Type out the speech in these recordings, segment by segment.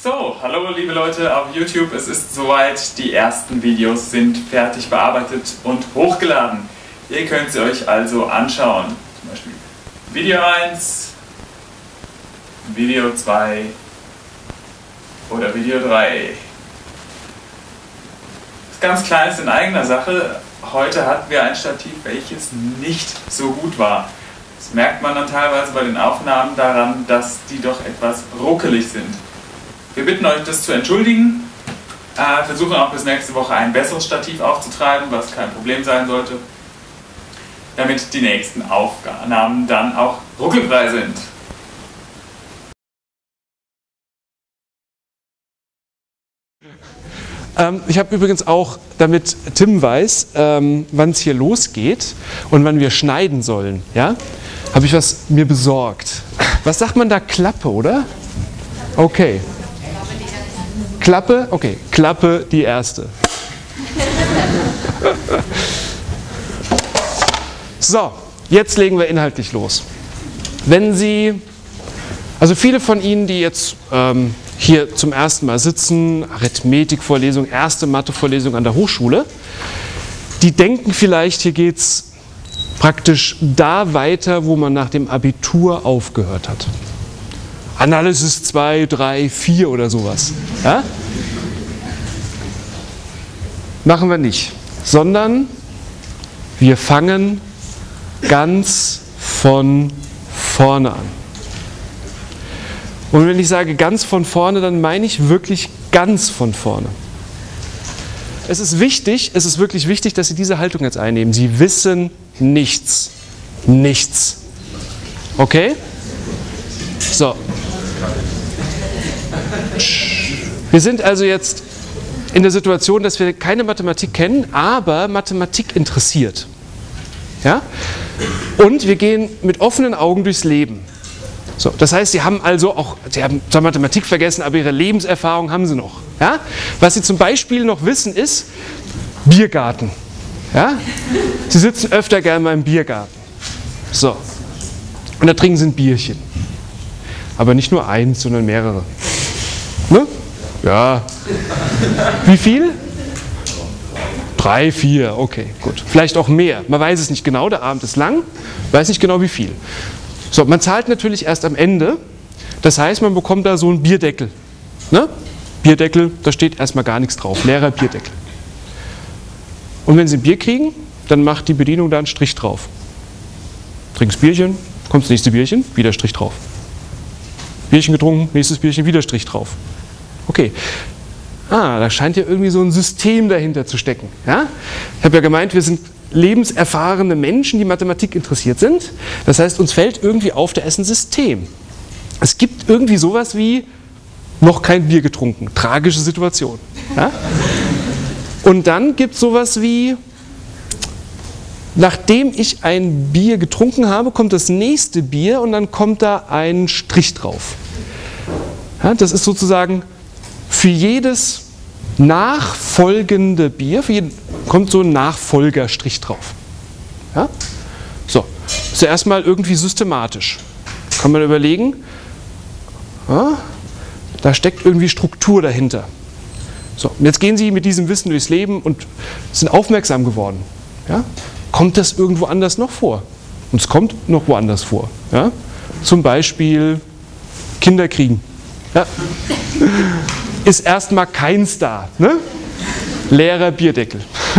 So, hallo liebe Leute auf YouTube, es ist soweit, die ersten Videos sind fertig bearbeitet und hochgeladen. Ihr könnt sie euch also anschauen, zum Beispiel Video 1, Video 2 oder Video 3. Das ganz klein ist in eigener Sache, heute hatten wir ein Stativ, welches nicht so gut war. Das merkt man dann teilweise bei den Aufnahmen daran, dass die doch etwas ruckelig sind. Wir bitten euch, das zu entschuldigen, versuchen auch bis nächste Woche ein besseres Stativ aufzutreiben, was kein Problem sein sollte, damit die nächsten Aufnahmen dann auch ruckelfrei sind. Ich habe übrigens auch, damit Tim weiß, wann es hier losgeht und wann wir schneiden sollen, ja, habe ich was mir besorgt. Was sagt man da? Klappe, oder? Okay. Klappe? Okay, Klappe die erste. So, jetzt legen wir inhaltlich los. Wenn Sie, also viele von Ihnen, die jetzt hier zum ersten Mal sitzen, Arithmetikvorlesung, erste Mathevorlesung an der Hochschule, die denken vielleicht, hier geht es praktisch da weiter, wo man nach dem Abitur aufgehört hat. Analysis 2, 3, 4 oder sowas. Ja? Machen wir nicht, sondern wir fangen ganz von vorne an. Und wenn ich sage ganz von vorne, dann meine ich wirklich ganz von vorne. Es ist wirklich wichtig, dass Sie diese Haltung jetzt einnehmen. Sie wissen nichts. Nichts. Okay? So. Wir sind also jetzt in der Situation, dass wir keine Mathematik kennen, aber Mathematik interessiert. Ja? Und wir gehen mit offenen Augen durchs Leben. So, das heißt, Sie haben zwar Mathematik vergessen, aber Ihre Lebenserfahrung haben Sie noch. Ja? Was Sie zum Beispiel noch wissen ist, Biergarten. Ja? Sie sitzen öfter gerne mal im Biergarten. So. Und da trinken Sie ein Bierchen. Aber nicht nur eins, sondern mehrere. Ne? Ja. Wie viel? 3, 4, okay, gut. Vielleicht auch mehr. Man weiß es nicht genau, der Abend ist lang, weiß nicht genau wie viel. So, man zahlt natürlich erst am Ende. Das heißt, man bekommt da so einen Bierdeckel. Ne? Bierdeckel, da steht erstmal gar nichts drauf. Leerer Bierdeckel. Und wenn Sie ein Bier kriegen, dann macht die Bedienung da einen Strich drauf. Trinkst Bierchen, kommt das nächste Bierchen, wieder Strich drauf. Bierchen getrunken, nächstes Bierchen, wieder Strich drauf. Okay. Da scheint ja irgendwie so ein System dahinter zu stecken. Ja? Ich habe ja gemeint, wir sind lebenserfahrene Menschen, die Mathematik interessiert sind. Das heißt, uns fällt irgendwie auf, da ist ein System. Es gibt irgendwie sowas wie noch kein Bier getrunken. Tragische Situation. Ja? Und dann gibt es sowas wie, nachdem ich ein Bier getrunken habe, kommt das nächste Bier und dann kommt da ein Strich drauf. Ja, das ist sozusagen für jedes nachfolgende Bier, kommt so ein Nachfolgerstrich drauf. Ja? So, ist ja erstmal irgendwie systematisch. Kann man überlegen, da steckt irgendwie Struktur dahinter. So, und jetzt gehen Sie mit diesem Wissen durchs Leben und sind aufmerksam geworden. Ja? Kommt das irgendwo anders noch vor? Und es kommt noch woanders vor. Ja? Zum Beispiel Kinder kriegen. Ja? Ist erstmal keins da. Ne? Leerer Bierdeckel.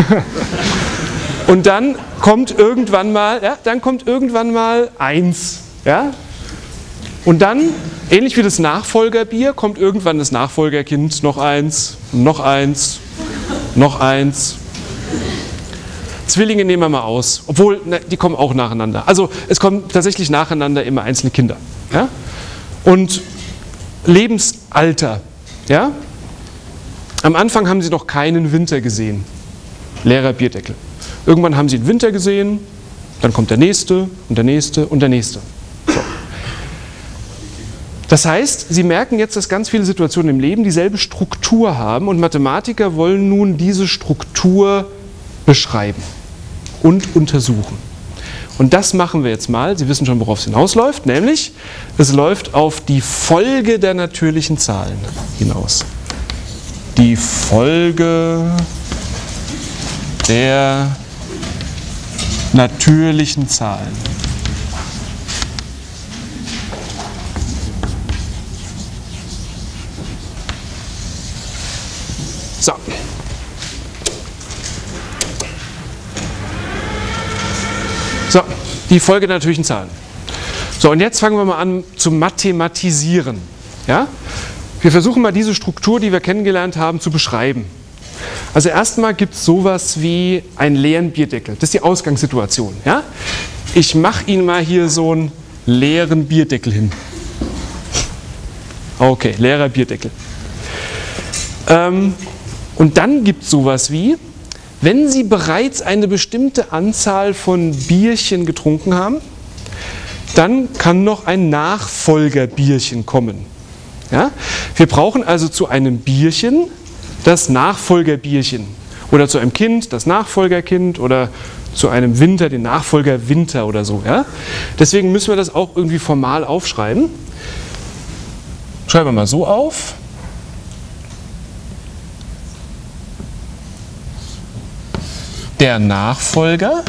Und dann kommt irgendwann mal, eins. Ja? Und dann, ähnlich wie das Nachfolgerbier, kommt irgendwann das Nachfolgerkind, noch eins, noch eins, noch eins. Zwillinge nehmen wir mal aus, obwohl, die kommen auch nacheinander. Also es kommen tatsächlich nacheinander immer einzelne Kinder. Ja? Und Lebensalter. Ja? Am Anfang haben Sie noch keinen Winter gesehen. Leerer Bierdeckel. Irgendwann haben Sie den Winter gesehen, dann kommt der nächste und der nächste und der nächste. So. Das heißt, Sie merken jetzt, dass ganz viele Situationen im Leben dieselbe Struktur haben und Mathematiker wollen nun diese Struktur beschreiben und untersuchen. Und das machen wir jetzt mal. Sie wissen schon, worauf es hinausläuft, nämlich es läuft auf die Folge der natürlichen Zahlen hinaus. Die Folge der natürlichen Zahlen. So. So, die Folge der natürlichen Zahlen. So, und jetzt fangen wir mal an zu mathematisieren. Ja? Wir versuchen mal diese Struktur, die wir kennengelernt haben, zu beschreiben. Also erstmal gibt es sowas wie einen leeren Bierdeckel. Das ist die Ausgangssituation. Ja? Ich mache Ihnen mal hier so einen leeren Bierdeckel hin. Okay, leerer Bierdeckel. Und dann gibt es sowas wie, wenn Sie bereits eine bestimmte Anzahl von Bierchen getrunken haben, dann kann noch ein Nachfolgerbierchen kommen. Ja? Wir brauchen also zu einem Bierchen das Nachfolgerbierchen oder zu einem Kind das Nachfolgerkind oder zu einem Winter den Nachfolgerwinter oder so. Ja? Deswegen müssen wir das auch irgendwie formal aufschreiben. Schreiben wir mal so auf. Der Nachfolger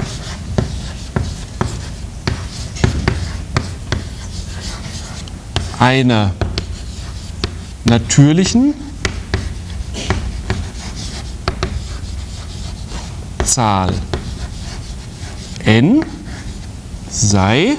einer natürlichen Zahl n sei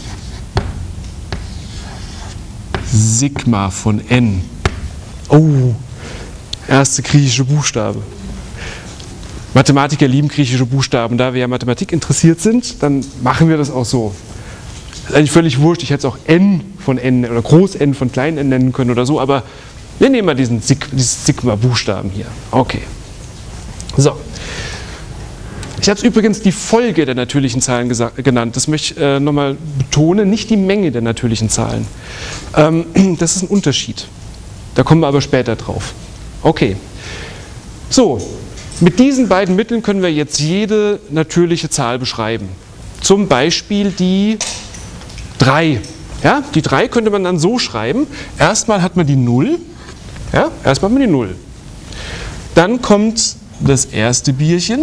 Sigma von n. Oh, erste griechische Buchstabe. Mathematiker lieben griechische Buchstaben. Da wir ja Mathematik interessiert sind, dann machen wir das auch so. Das ist eigentlich völlig wurscht. Ich hätte es auch n von n oder groß n von klein n nennen können oder so, aber wir nehmen mal diesen Sigma-Buchstaben hier. Okay. So. Ich habe es übrigens die Folge der natürlichen Zahlen genannt. Das möchte ich nochmal betonen, nicht die Menge der natürlichen Zahlen. Das ist ein Unterschied. Da kommen wir aber später drauf. Okay. So. Mit diesen beiden Mitteln können wir jetzt jede natürliche Zahl beschreiben. Zum Beispiel die 3. Ja, die 3 könnte man dann so schreiben. Erstmal hat man die 0. Ja, erstmal hat man die 0. Dann kommt das erste Bierchen.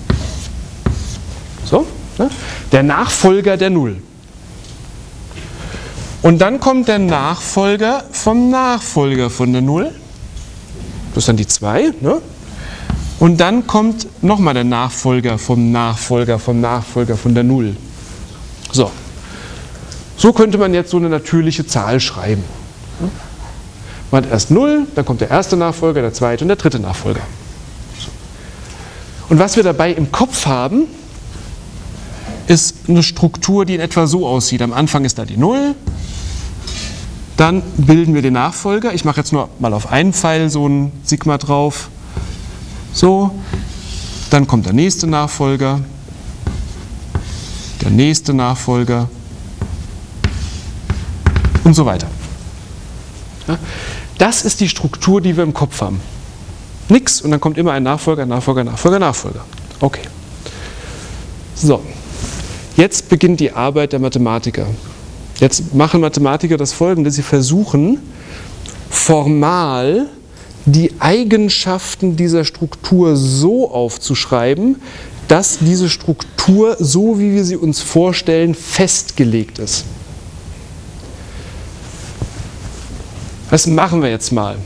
So, ne? Der Nachfolger der 0. Und dann kommt der Nachfolger vom Nachfolger von der 0. Das ist dann die 2. Ne? Und dann kommt nochmal der Nachfolger vom Nachfolger vom Nachfolger von der 0. So. So könnte man jetzt so eine natürliche Zahl schreiben. Man hat erst 0, dann kommt der erste Nachfolger, der zweite und der dritte Nachfolger. So. Und was wir dabei im Kopf haben, ist eine Struktur, die in etwa so aussieht. Am Anfang ist da die 0, dann bilden wir den Nachfolger. Ich mache jetzt nur mal auf einen Pfeil so ein Sigma drauf. So, dann kommt der nächste Nachfolger, der nächste Nachfolger und so weiter. Ja, das ist die Struktur, die wir im Kopf haben. Nix und dann kommt immer ein Nachfolger, Nachfolger, Nachfolger, Nachfolger. Okay. So, jetzt beginnt die Arbeit der Mathematiker. Jetzt machen Mathematiker das Folgende: Sie versuchen formal die Eigenschaften dieser Struktur so aufzuschreiben, dass diese Struktur, so wie wir sie uns vorstellen, festgelegt ist. Das machen wir jetzt mal.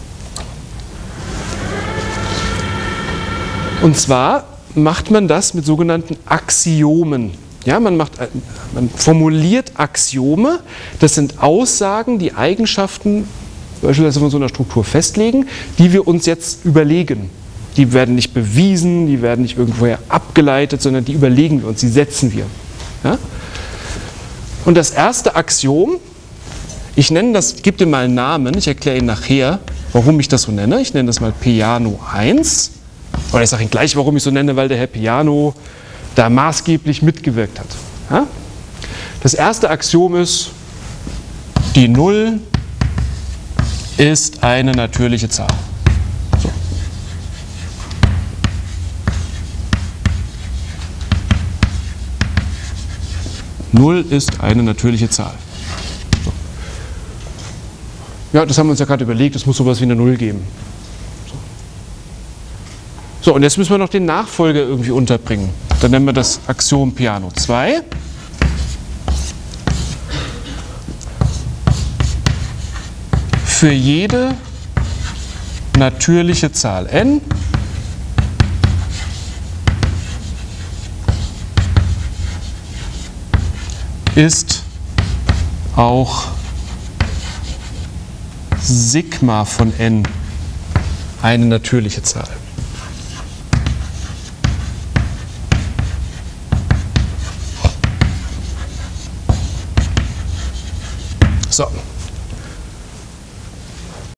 Und zwar macht man das mit sogenannten Axiomen. Ja, man formuliert Axiome, das sind Aussagen, die Eigenschaften beispielsweise von so einer Struktur festlegen, die wir uns jetzt überlegen. Die werden nicht bewiesen, die werden nicht irgendwoher abgeleitet, sondern die überlegen wir uns, die setzen wir. Ja? Und das erste Axiom, ich nenne das, ich gebe dem mal einen Namen, ich erkläre Ihnen nachher, warum ich das so nenne. Ich nenne das mal Peano 1. Oder ich sage Ihnen gleich, warum ich so nenne, weil der Herr Peano da maßgeblich mitgewirkt hat. Ja? Das erste Axiom ist, die 0 ist eine natürliche Zahl. So. 0 ist eine natürliche Zahl. So. Ja, das haben wir uns ja gerade überlegt, es muss sowas wie eine 0 geben. So, und jetzt müssen wir noch den Nachfolger irgendwie unterbringen. Dann nennen wir das Axiom Peano 2. Für jede natürliche Zahl n ist auch Sigma von n eine natürliche Zahl. So.